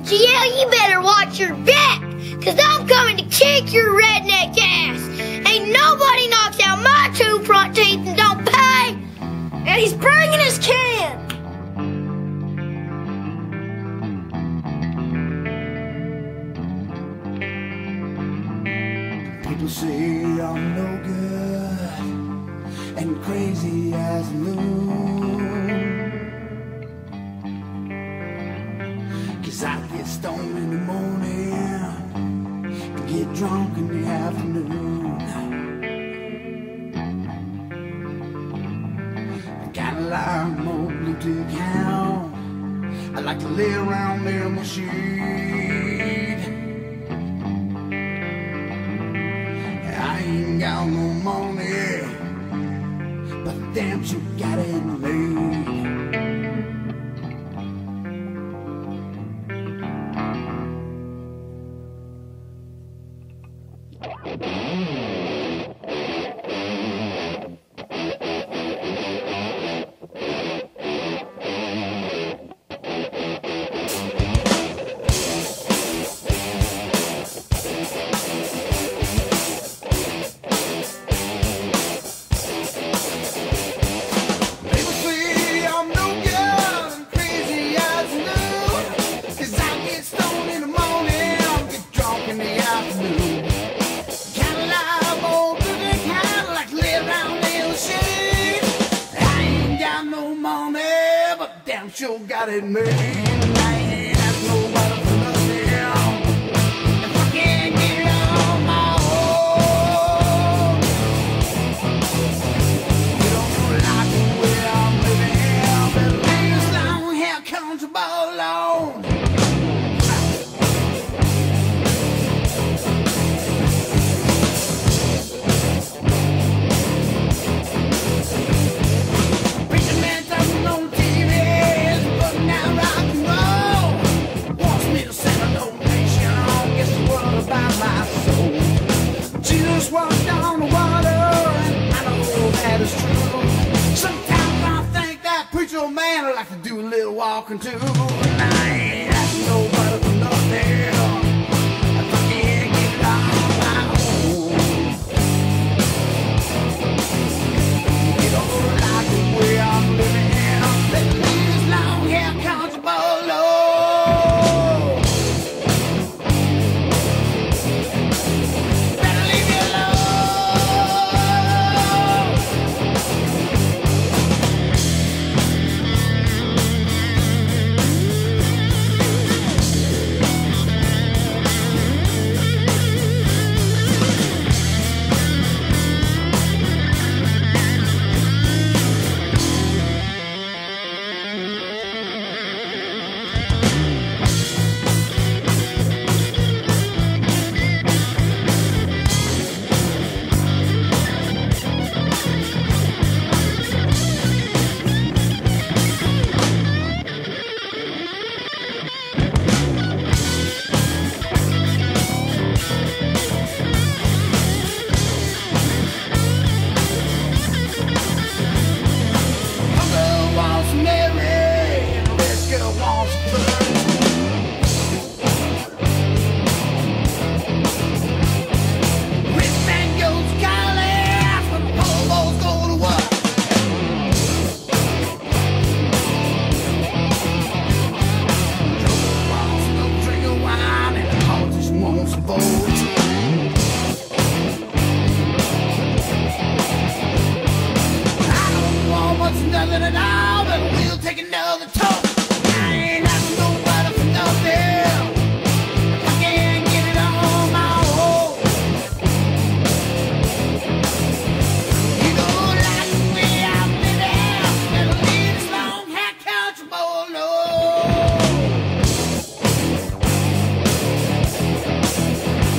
So yeah, you better watch your back, cause I'm coming to kick your redneck ass. Ain't nobody knocks out my two front teeth and don't pay. And he's bringing his can. People say I'm no good and crazy as a loon, 'cause I get stoned in the morning and get drunk in the afternoon. I kinda like more blue tick hound. I like to lay around there in my sheet. I ain't got no money, but damn sure got it made. Sure got it made. I ain't ask nobody for nothing if I can't get it on my own. You don't like the way I'm living, but leave us long hair comfortable alone. Jesus walked down the water, and I know that is true. Sometimes I think that preacher man would like to do a little walking too. And I ain't asking nobody for nothing if I can't get it on my own. You don't like the way I'm living, let me leave this long hair comfortable alone. Nothing at all, but we'll take another talk. I ain't asking nobody for nothing if I can't get it on my own. You don't like the way I'm living, better leave this long hair comfortable alone.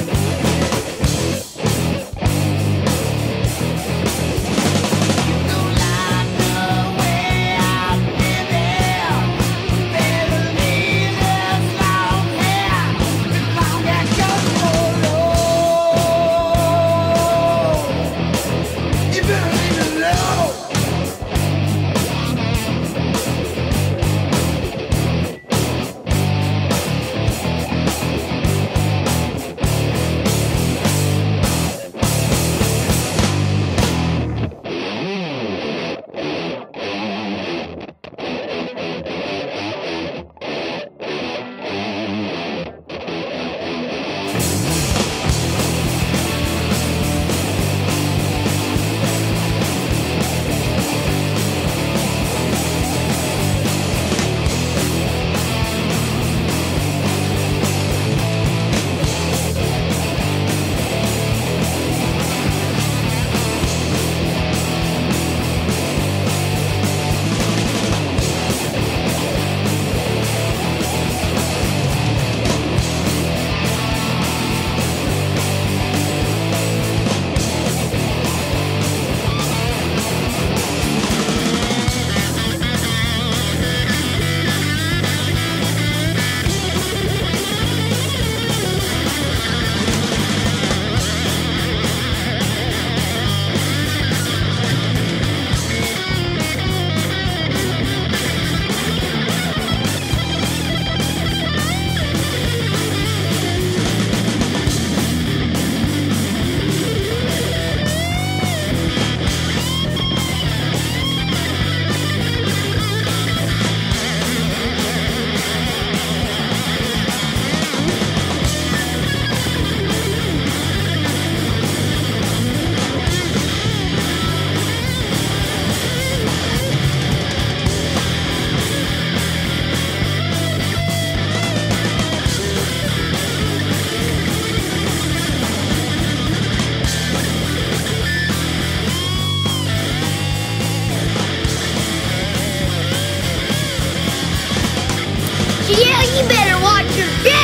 Well, you better watch your back.